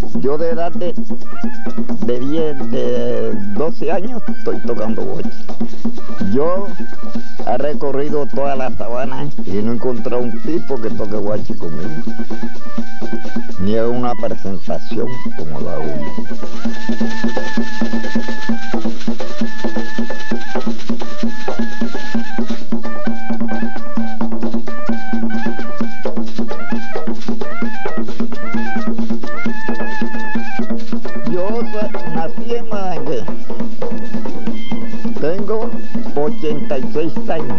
Yo de edad de 12 años estoy tocando boche. Yo he recorrido toda la sabana y no he encontrado un tipo que toque guache conmigo. Ni es una presentación como la uno. Yo nací en Madangué. Tengo 86 años.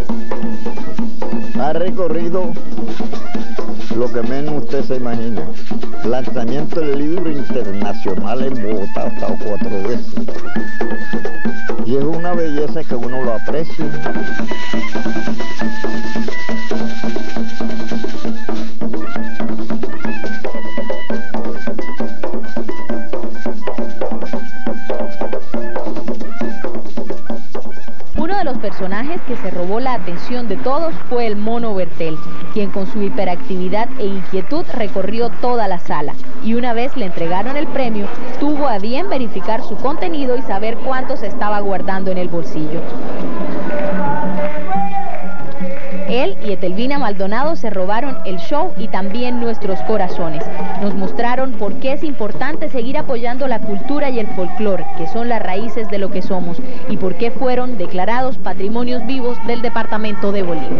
Ha recorrido lo que menos usted se imagina. Lanzamiento del libro internacional en Bogotá, ha estado 4 veces. Y es una belleza que uno lo aprecia. Uno de los personajes que se robó la atención de todos fue el Mono Bertel, quien con su hiperactividad e inquietud recorrió toda la sala. Y una vez le entregaron el premio, tuvo a bien verificar su contenido y saber cuánto se estaba guardando en el bolsillo. Él y Etelvina Maldonado se robaron el show y también nuestros corazones. Nos mostraron por qué es importante seguir apoyando la cultura y el folclore, que son las raíces de lo que somos, y por qué fueron declarados patrimonios vivos del departamento de Bolívar.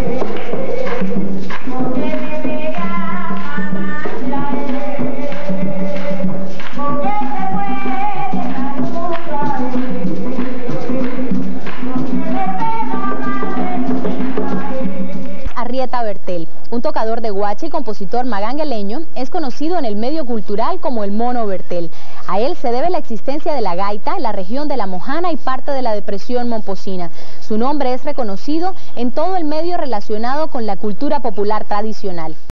Arrieta Bertel, un tocador de guache y compositor magangueleño, es conocido en el medio cultural como el Mono Bertel. A él se debe la existencia de la gaita, la región de La Mojana y parte de la depresión momposina. Su nombre es reconocido en todo el medio relacionado con la cultura popular tradicional.